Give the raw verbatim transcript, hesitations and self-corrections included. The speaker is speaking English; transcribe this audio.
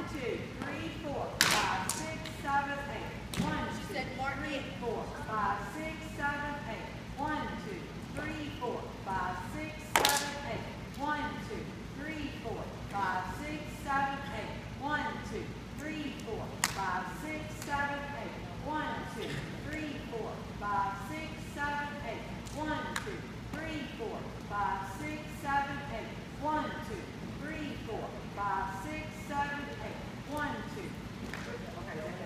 two, three, four, five, six, seven, eight. One, two, three, four, five, six, seven, eight. One, two, three, four, five, six, seven, eight. One, two, three, four, five, six, seven, eight. One, two, three, four, five, six, seven, eight. One, two, three, four, five, six, seven, eight. One, two, three, four, five, six, seven, eight. One, two, three, four, five, six, seven, eight. One, two, three. Okay,